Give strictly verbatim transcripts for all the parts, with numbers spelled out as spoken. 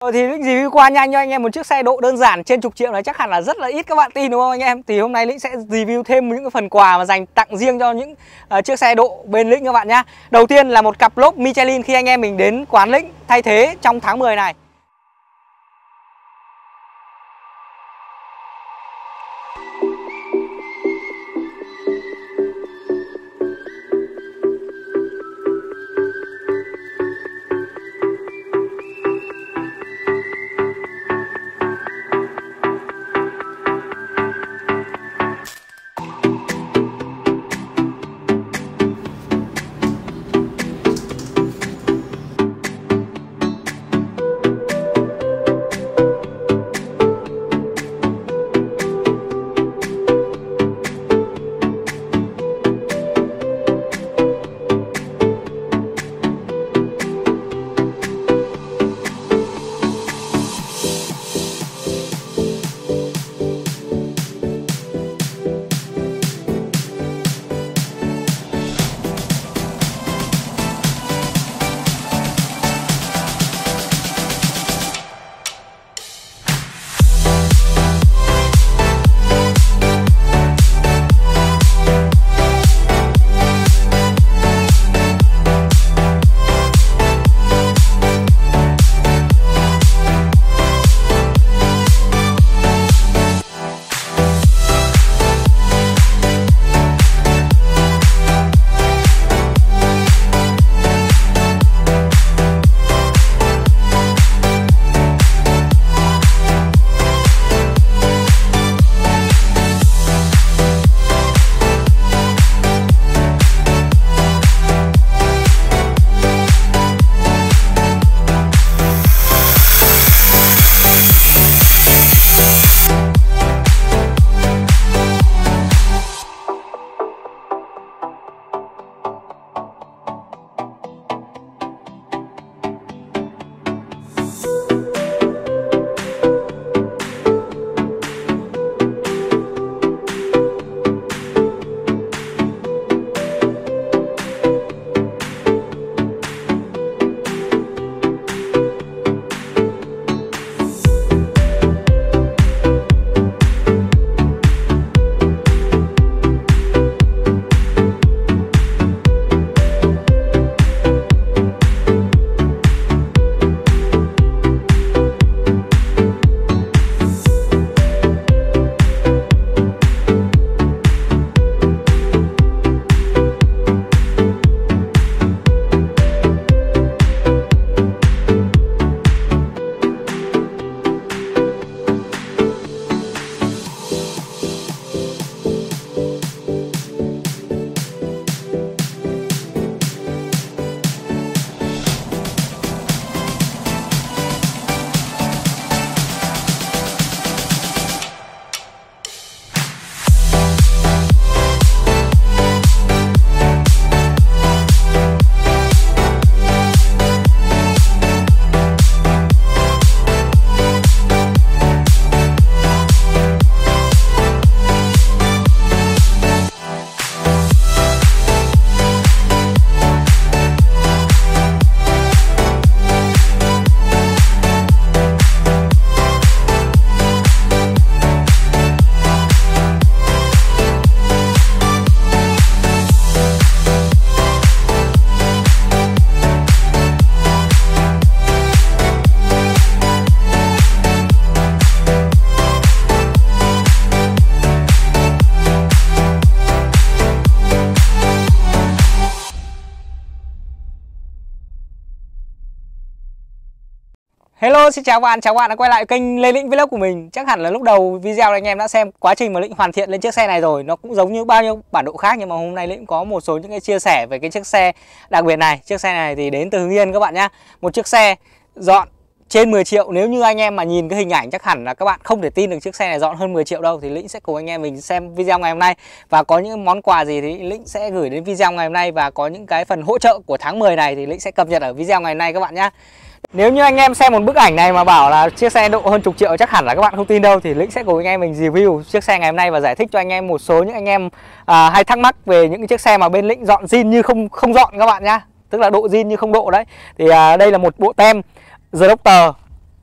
Thì Lĩnh review qua nhanh cho anh em một chiếc xe độ đơn giản trên chục triệu này chắc hẳn là rất là ít các bạn tin đúng không anh em? Thì hôm nay Lĩnh sẽ review thêm những cái phần quà mà dành tặng riêng cho những uh, chiếc xe độ bên Lĩnh các bạn nhá. Đầu tiên là một cặp lốp Michelin khi anh em mình đến quán Lĩnh thay thế trong tháng mười này. Hello, xin chào các bạn, chào các bạn đã quay lại kênh Lê Lĩnh Vlog của mình. Chắc hẳn là lúc đầu video anh em đã xem quá trình mà Lĩnh hoàn thiện lên chiếc xe này rồi. Nó cũng giống như bao nhiêu bản độ khác, nhưng mà hôm nay Lĩnh có một số những cái chia sẻ về cái chiếc xe đặc biệt này. Chiếc xe này thì đến từ Hưng Yên các bạn nhá. Một chiếc xe dọn trên mười triệu. Nếu như anh em mà nhìn cái hình ảnh chắc hẳn là các bạn không thể tin được chiếc xe này dọn hơn mười triệu đâu. Thì Lĩnh sẽ cùng anh em mình xem video ngày hôm nay. Và có những món quà gì thì Lĩnh sẽ gửi đến video ngày hôm nay. Và có những cái phần hỗ trợ của tháng mười này thì Lĩnh sẽ cập nhật ở video ngày hôm nay các bạn nhá. Nếu như anh em xem một bức ảnh này mà bảo là chiếc xe độ hơn chục triệu chắc hẳn là các bạn không tin đâu. Thì Lĩnh sẽ cùng anh em mình review chiếc xe ngày hôm nay và giải thích cho anh em một số những anh em à, hay thắc mắc về những cái chiếc xe mà bên Lĩnh dọn zin như không không dọn các bạn nhá. Tức là độ zin như không độ đấy. Thì à, đây là một bộ tem The Doctor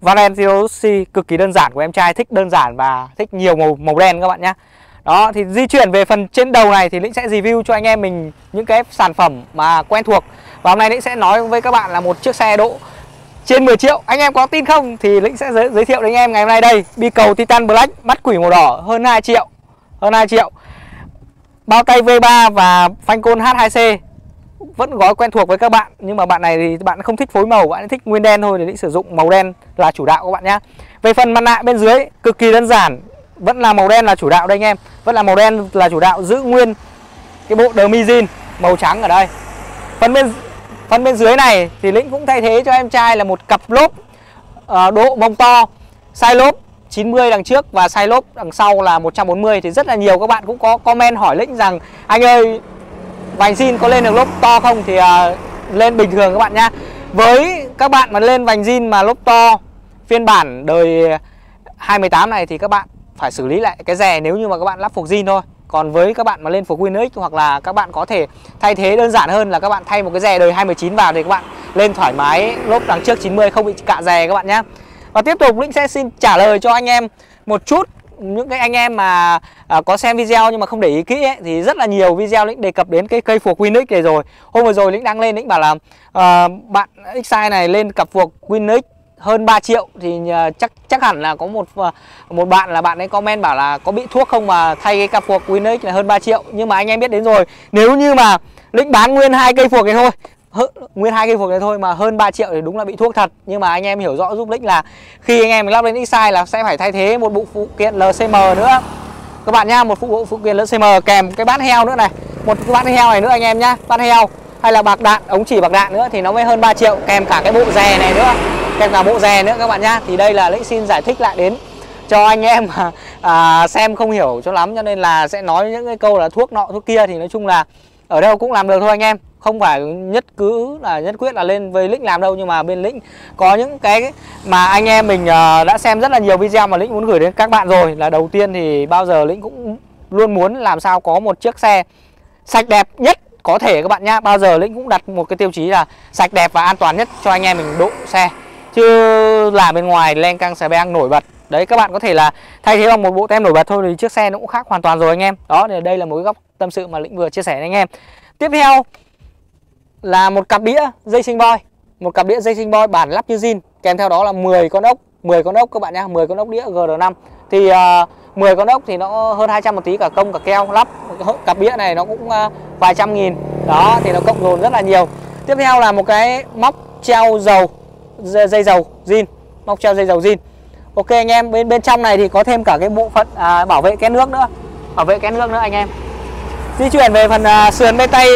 Valentino Rossi cực kỳ đơn giản của em trai, thích đơn giản và thích nhiều màu màu đen các bạn nhé. Đó, thì di chuyển về phần trên đầu này thì Lĩnh sẽ review cho anh em mình những cái sản phẩm mà quen thuộc. Và hôm nay Lĩnh sẽ nói với các bạn là một chiếc xe độ trên mười triệu. Anh em có tin không thì Lĩnh sẽ giới, giới thiệu đến anh em ngày hôm nay đây. Bi cầu Titan Black mắt quỷ màu đỏ hơn hai triệu. Hơn hai triệu. Bao tay V ba và phanh côn H hai C vẫn gói quen thuộc với các bạn. Nhưng mà bạn này thì bạn không thích phối màu, bạn thích nguyên đen thôi thì Lĩnh sử dụng màu đen là chủ đạo các bạn nhé. Về phần mặt nạ bên dưới cực kỳ đơn giản, vẫn là màu đen là chủ đạo đây anh em. Vẫn là màu đen là chủ đạo, giữ nguyên cái bộ đờ-mi zin màu trắng ở đây. Phần bên phần bên dưới này thì Lĩnh cũng thay thế cho em trai là một cặp lốp uh, độ mông to, size lốp chín mươi đằng trước và size lốp đằng sau là một trăm bốn mươi. Thì rất là nhiều các bạn cũng có comment hỏi Lĩnh rằng anh ơi, vành zin có lên được lốp to không? Thì uh, lên bình thường các bạn nhá. Với các bạn mà lên vành zin mà lốp to phiên bản đời hai mười tám này thì các bạn phải xử lý lại cái rè nếu như mà các bạn lắp phục zin thôi. Còn với các bạn mà lên phục WinX hoặc là các bạn có thể thay thế đơn giản hơn là các bạn thay một cái rè đời hai mười chín vào thì các bạn lên thoải mái lốp đằng trước chín mươi không bị cạ rè các bạn nhé. Và tiếp tục Lĩnh sẽ xin trả lời cho anh em một chút. Những cái anh em mà à, có xem video nhưng mà không để ý kỹ ấy, thì rất là nhiều video Lĩnh đề cập đến cái cây phuộc WinX này rồi. Hôm vừa rồi Lĩnh đăng lên Lĩnh bảo là à, bạn Xsize này lên cặp phuộc WinX hơn ba triệu thì uh, chắc chắc hẳn là có một uh, một bạn là bạn ấy comment bảo là có bị thuốc không mà thay cái cặp phuộc WinX là hơn ba triệu. Nhưng mà anh em biết đến rồi, nếu như mà Lĩnh bán nguyên hai cây phuộc này thôi, nguyên hai cây phuộc này thôi mà hơn ba triệu thì đúng là bị thuốc thật. Nhưng mà anh em hiểu rõ giúp Lĩnh là khi anh em mình lắp lên Xsize là sẽ phải thay thế một bộ phụ kiện lờ xê em nữa các bạn nha, một phụ bộ phụ kiện lờ xê em kèm cái bát heo nữa này, một cái bát heo này nữa anh em nhá, bát heo hay là bạc đạn, ống chỉ bạc đạn nữa thì nó mới hơn ba triệu, kèm cả cái bộ rè này nữa, kèm cả bộ rè nữa các bạn nhá. Thì đây là Lĩnh xin giải thích lại đến cho anh em mà à, xem không hiểu cho lắm, cho nên là sẽ nói những cái câu là thuốc nọ thuốc kia thì nói chung là ở đâu cũng làm được thôi anh em, không phải nhất cứ là nhất quyết là lên với Lĩnh làm đâu. Nhưng mà bên Lĩnh có những cái mà anh em mình uh, đã xem rất là nhiều video mà Lĩnh muốn gửi đến các bạn rồi. Là đầu tiên thì bao giờ Lĩnh cũng luôn muốn làm sao có một chiếc xe sạch đẹp nhất có thể các bạn nhá. Bao giờ Lĩnh cũng đặt một cái tiêu chí là sạch đẹp và an toàn nhất cho anh em mình độ xe, chứ làm bên ngoài len căng xà beng nổi bật đấy các bạn có thể là thay thế bằng một bộ tem nổi bật thôi thì chiếc xe nó cũng khác hoàn toàn rồi anh em. Đó thì đây là một cái góc tâm sự mà Lĩnh vừa chia sẻ với anh em. Tiếp theo là một cặp đĩa Racing Boy, một cặp đĩa Racing Boy bản lắp như zin, kèm theo đó là mười con ốc, mười con ốc các bạn nhá, mười con ốc đĩa G R năm. Thì uh, mười con ốc thì nó hơn hai trăm một tí cả công cả keo lắp. Cặp đĩa này nó cũng uh, vài trăm nghìn. Đó thì nó cộng dồn rất là nhiều. Tiếp theo là một cái móc treo dầu, dây dầu zin, móc treo dây dầu zin. Ok anh em, bên bên trong này thì có thêm cả cái bộ phận à, bảo vệ két nước nữa, bảo vệ két nước nữa anh em. Di chuyển về phần à, sườn bên tay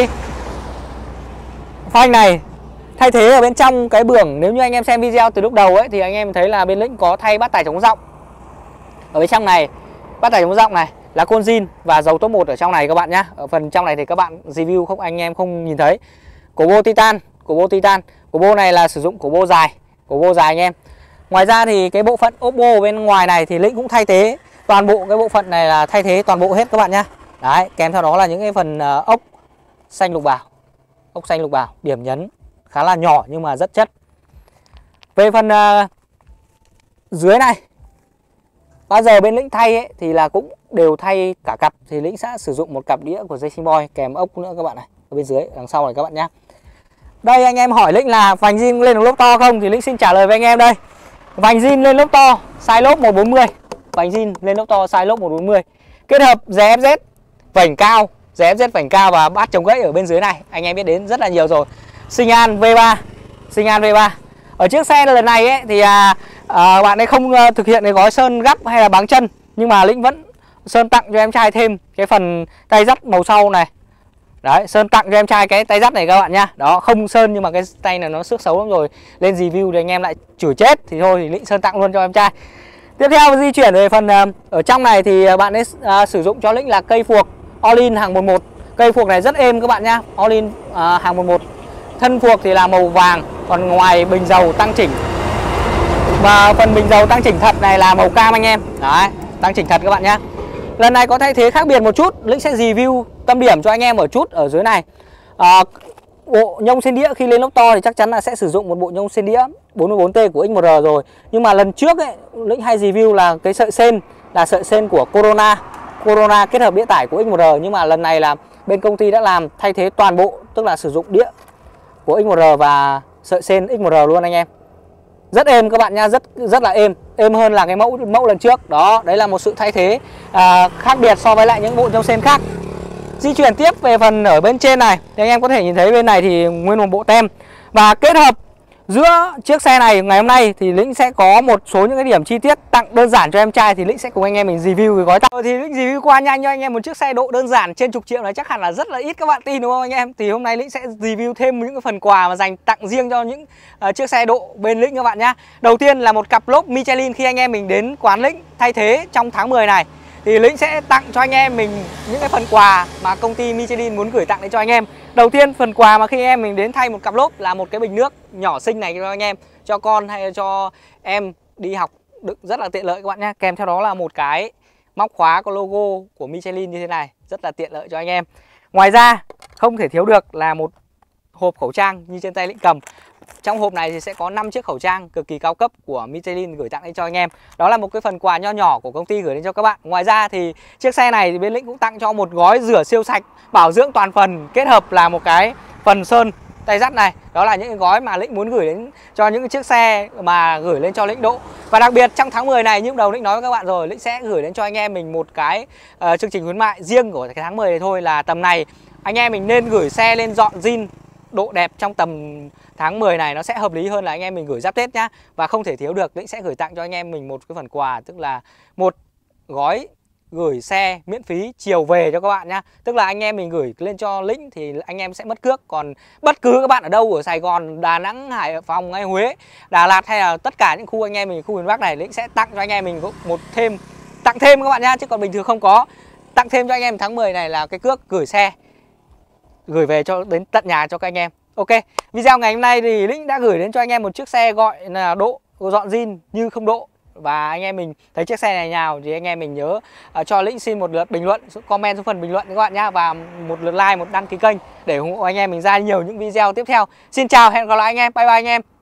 phanh này, thay thế ở bên trong cái bưởng. Nếu như anh em xem video từ lúc đầu ấy thì anh em thấy là bên Lĩnh có thay bát tải chống giọng ở bên trong này, bát tải chống giọng này là côn zin và dầu top một ở trong này các bạn nhá. Ở phần trong này thì các bạn review không, anh em không nhìn thấy. Cổ bô Titan, cổ bô Titan, cổ bô này là sử dụng cổ bô dài, cổ bô dài anh em. Ngoài ra thì cái bộ phận ốp bô bên ngoài này thì Lĩnh cũng thay thế toàn bộ cái bộ phận này, là thay thế toàn bộ hết các bạn nhá. Đấy, kèm theo đó là những cái phần uh, ốc xanh lục bảo, ốc xanh lục bảo, điểm nhấn khá là nhỏ nhưng mà rất chất. Về phần uh, dưới này, bao giờ bên Lĩnh thay ấy, thì là cũng đều thay cả cặp. Thì Lĩnh sẽ sử dụng một cặp đĩa của Racing Boy kèm ốc nữa các bạn này, ở bên dưới đằng sau này các bạn nhé. Đây anh em hỏi Lĩnh là vành zin lên được lốp to không thì Lĩnh xin trả lời với anh em đây. Vành zin lên lốp to, size lốp một bốn mươi, vành zin lên lốp to size lốp một bốn mươi, kết hợp ré ép dét vành cao, ré ép dét vành cao và bát chống gãy ở bên dưới này, anh em biết đến rất là nhiều rồi. Sinh An V ba, Sinh An V ba. Ở chiếc xe lần này ấy, thì à, à, bạn ấy không uh, thực hiện cái gói sơn gắp hay là báng chân, nhưng mà Lĩnh vẫn sơn tặng cho em trai thêm cái phần tay dắt màu sau này. Đấy, sơn tặng cho em trai cái tay dắt này các bạn nhá. Đó, không sơn nhưng mà cái tay này nó xước xấu lắm rồi. Lên review thì anh em lại chửi chết thì thôi thì Lĩnh sơn tặng luôn cho em trai. Tiếp theo di chuyển về phần uh, ở trong này thì bạn ấy uh, sử dụng cho Lĩnh là cây phuộc All-in hàng một một. Cây phuộc này rất êm các bạn nhá. All-in uh, hàng một một. Thân phuộc thì là màu vàng, còn ngoài bình dầu tăng chỉnh. Và phần bình dầu tăng chỉnh thật này là màu cam anh em. Đấy, tăng chỉnh thật các bạn nhá. Lần này có thay thế khác biệt một chút, Lĩnh sẽ review tâm điểm cho anh em ở chút ở dưới này. à, bộ nhông xên đĩa khi lên lốc to thì chắc chắn là sẽ sử dụng một bộ nhông xên đĩa bốn mươi bốn T của ích một R rồi. Nhưng mà lần trước ấy, Lĩnh hay review là cái sợi sên là sợi sên của Corona Corona kết hợp đĩa tải của ích một R. Nhưng mà lần này là bên công ty đã làm thay thế toàn bộ, tức là sử dụng đĩa của ích một R và sợi sên ích một R luôn anh em. Rất êm các bạn nha, rất rất là êm, êm hơn là cái mẫu mẫu lần trước. Đó, đấy là một sự thay thế à, khác biệt so với lại những bộ nhông sên khác. Di chuyển tiếp về phần ở bên trên này thì anh em có thể nhìn thấy bên này thì nguyên một bộ tem. Và kết hợp giữa chiếc xe này ngày hôm nay thì Lĩnh sẽ có một số những cái điểm chi tiết tặng đơn giản cho em trai, thì Lĩnh sẽ cùng anh em mình review cái gói tặng. Rồi thì Lĩnh review qua nhanh cho anh em một chiếc xe độ đơn giản trên chục triệu này chắc hẳn là rất là ít các bạn tin đúng không anh em? Thì hôm nay Lĩnh sẽ review thêm những cái phần quà mà dành tặng riêng cho những uh, chiếc xe độ bên Lĩnh các bạn nhá. Đầu tiên là một cặp lốp Michelin khi anh em mình đến quán Lĩnh thay thế trong tháng mười này. Thì Lĩnh sẽ tặng cho anh em mình những cái phần quà mà công ty Michelin muốn gửi tặng đến cho anh em. Đầu tiên phần quà mà khi em mình đến thay một cặp lốp là một cái bình nước nhỏ xinh này cho anh em, cho con hay cho em đi học đựng rất là tiện lợi các bạn nhé. Kèm theo đó là một cái móc khóa có logo của Michelin như thế này, rất là tiện lợi cho anh em. Ngoài ra không thể thiếu được là một hộp khẩu trang như trên tay Lĩnh cầm. Trong hộp này thì sẽ có năm chiếc khẩu trang cực kỳ cao cấp của Michelin gửi tặng đến cho anh em. Đó là một cái phần quà nho nhỏ của công ty gửi đến cho các bạn. Ngoài ra thì chiếc xe này thì bên Lĩnh cũng tặng cho một gói rửa siêu sạch, bảo dưỡng toàn phần, kết hợp là một cái phần sơn tay dắt này. Đó là những cái gói mà Lĩnh muốn gửi đến cho những chiếc xe mà gửi lên cho Lĩnh độ. Và đặc biệt trong tháng mười này, như đầu Lĩnh nói với các bạn rồi, Lĩnh sẽ gửi đến cho anh em mình một cái uh, chương trình khuyến mại riêng của cái tháng mười này thôi, là tầm này anh em mình nên gửi xe lên dọn zin độ đẹp trong tầm tháng mười này, nó sẽ hợp lý hơn là anh em mình gửi giáp Tết nhá. Và không thể thiếu được, Lĩnh sẽ gửi tặng cho anh em mình một cái phần quà, tức là một gói gửi xe miễn phí chiều về cho các bạn nhá. Tức là anh em mình gửi lên cho Lĩnh thì anh em sẽ mất cước. Còn bất cứ các bạn ở đâu ở Sài Gòn, Đà Nẵng, Hải Phòng hay Huế, Đà Lạt hay là tất cả những khu anh em mình, khu miền Bắc này, Lĩnh sẽ tặng cho anh em mình một thêm, tặng thêm các bạn nhá, chứ còn bình thường không có. Tặng thêm cho anh em tháng mười này là cái cước gửi xe, gửi về cho đến tận nhà cho các anh em. Ok, video ngày hôm nay thì Lĩnh đã gửi đến cho anh em một chiếc xe gọi là độ dọn zin như không độ. Và anh em mình thấy chiếc xe này nào thì anh em mình nhớ uh, cho Lĩnh xin một lượt bình luận, comment xuống phần bình luận các bạn nhá. Và một lượt like, một đăng ký kênh để ủng hộ anh em mình ra nhiều những video tiếp theo. Xin chào, hẹn gặp lại anh em, bye bye anh em.